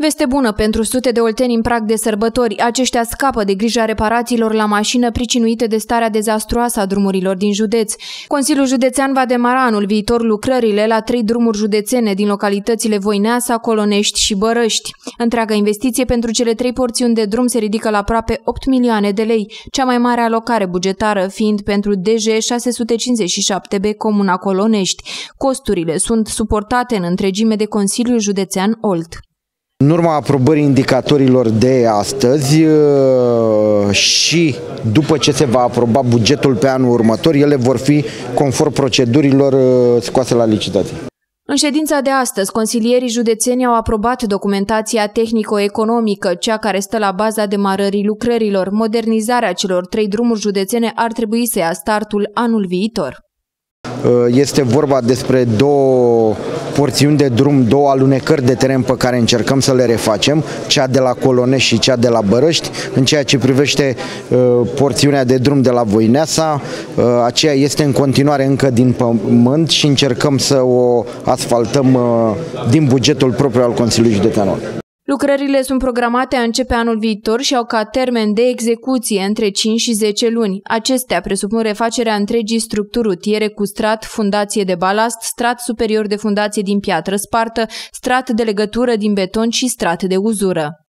Veste bună pentru sute de olteni în prag de sărbători. Aceștia scapă de grija reparațiilor la mașină pricinuite de starea dezastruoasă a drumurilor din județ. Consiliul Județean va demara anul viitor lucrările la 3 drumuri județene din localitățile Voineasa, Colonești și Bărăști. Întreaga investiție pentru cele 3 porțiuni de drum se ridică la aproape 8 milioane de lei, cea mai mare alocare bugetară fiind pentru DG 657B Comuna Colonești. Costurile sunt suportate în întregime de Consiliul Județean Olt. În urma aprobării indicatorilor de astăzi și după ce se va aproba bugetul pe anul următor, ele vor fi conform procedurilor scoase la licitație. În ședința de astăzi, consilierii județeni au aprobat documentația tehnico-economică, cea care stă la baza demarării lucrărilor. Modernizarea celor 3 drumuri județene ar trebui să ia startul anul viitor. Este vorba despre 2 porțiuni de drum, 2 alunecări de teren pe care încercăm să le refacem, cea de la Colonești și cea de la Bărăști. În ceea ce privește porțiunea de drum de la Voineasa, aceea este în continuare încă din pământ și încercăm să o asfaltăm din bugetul propriu al Consiliului Județean. Lucrările sunt programate a începe anul viitor și au ca termen de execuție între 5 și 10 luni. Acestea presupun refacerea întregii structuri rutiere cu strat, fundație de balast, strat superior de fundație din piatră spartă, strat de legătură din beton și strat de uzură.